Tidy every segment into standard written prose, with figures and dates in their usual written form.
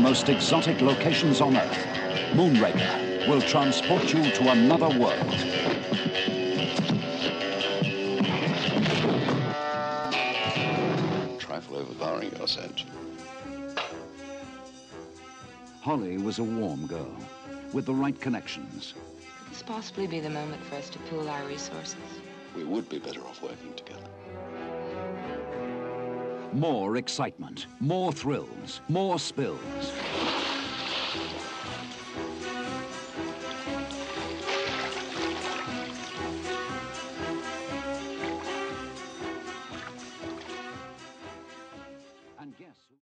most exotic locations on Earth, Moonraker will transport you to another world. Trifle overpowering, your scent. Holly was a warm girl with the right connections. Could this possibly be the moment for us to pool our resources? We would be better off working together. More excitement, more thrills, more spills. And guess who?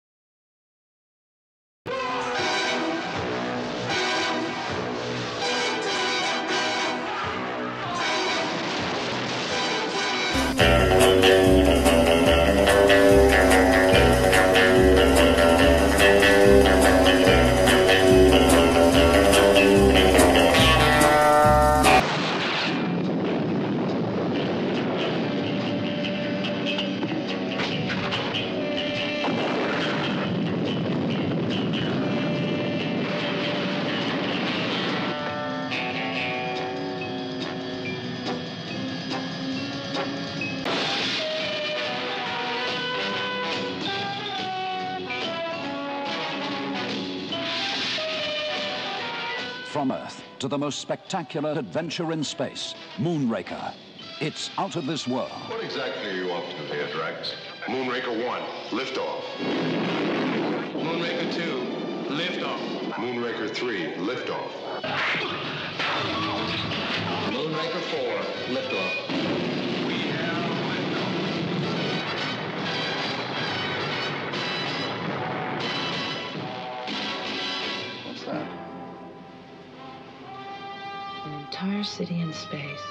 From Earth to the most spectacular adventure in space, Moonraker. It's out of this world. What exactly are you up to here, Drax? Moonraker 1, liftoff. Moonraker 2, liftoff. Moonraker 3, liftoff. Moonraker 4, liftoff. We have liftoff. What's that? An entire city in space.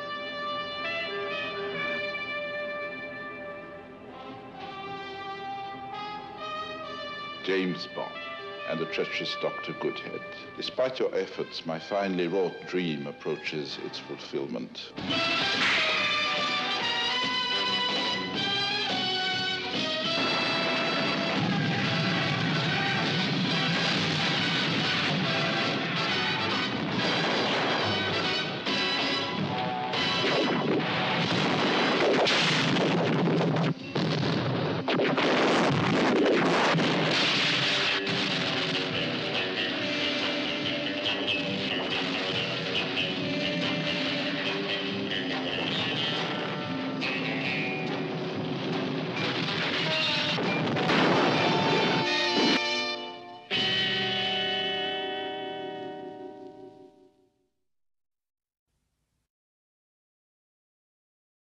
James Bond and the treacherous Dr. Goodhead. Despite your efforts, my finely wrought dream approaches its fulfillment.